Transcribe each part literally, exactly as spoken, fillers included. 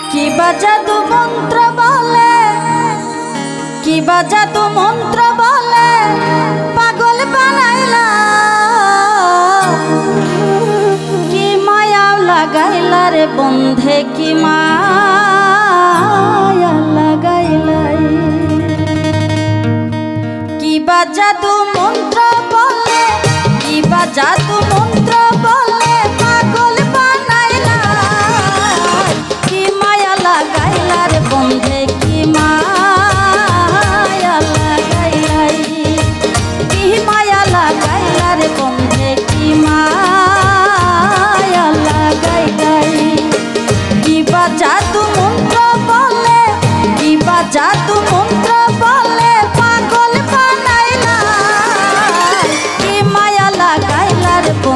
কিবা জাদু মন্ত্র বলে কিবা জাদু মন্ত্র বলে পাগল বানাইলা কি মায়া লাগাইলা রে বন্ধে কি মায়া লাগাইলা কিবা জাদু মন্ত্র বলে কিবা জাদু মন্ত্র বলে পাগল বানাইলা কি মায়া লাগাইলা রে বন্ধে কি মায়া লাগাইলা কি মায়া লাগাইলা রে বন্ধে কি মায়া লাগাইলা কিবা জাদু মন্ত্র বলে কিবা জাদু মন্ত্র বলে পাগল বানাইলা কি মায়া লাগাইলা রে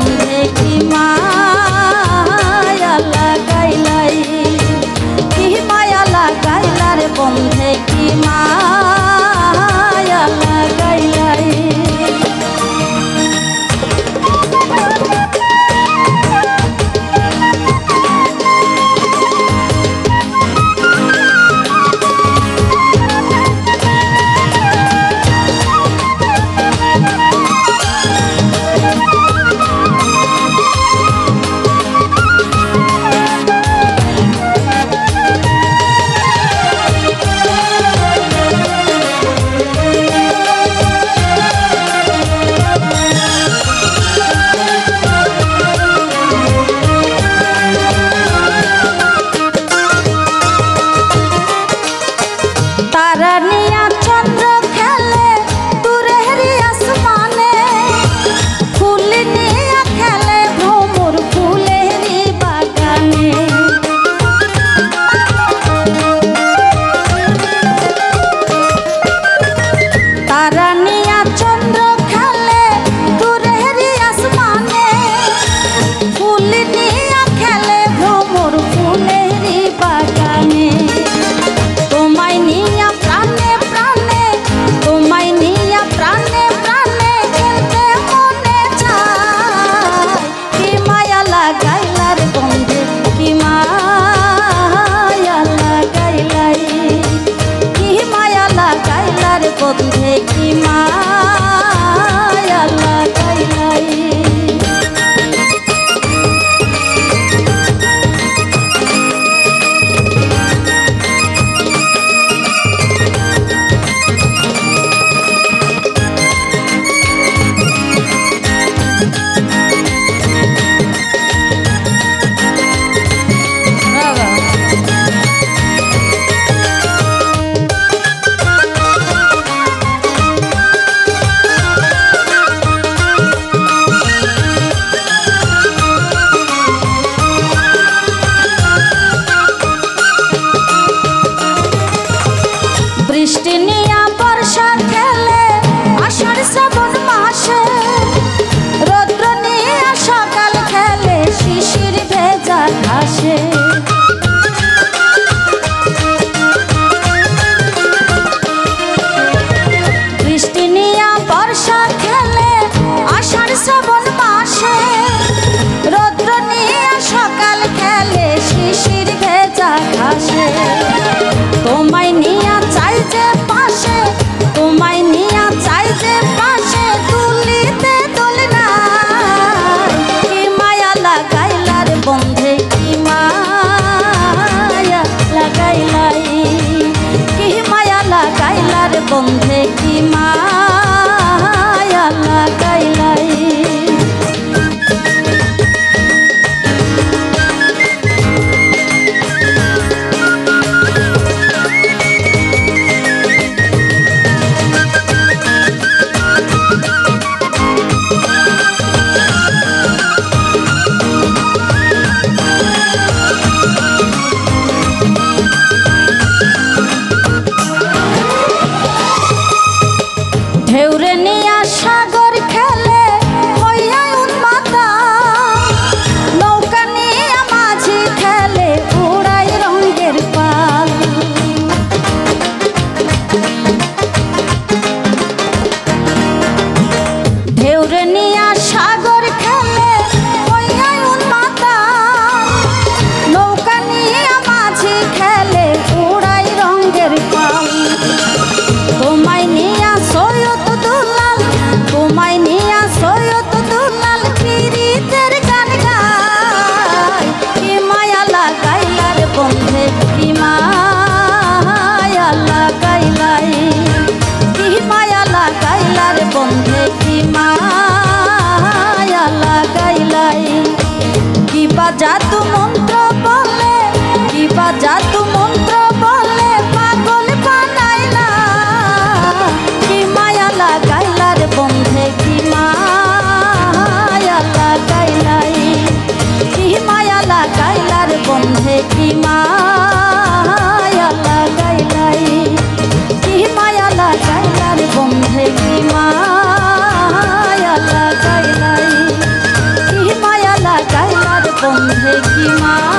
কি মায়া লাগাইলাই কি মায়া লাগাইলার বন্ধে কি মায়া লাগাইলাই কি মায়া লাগাইলার বন্ধে কি মা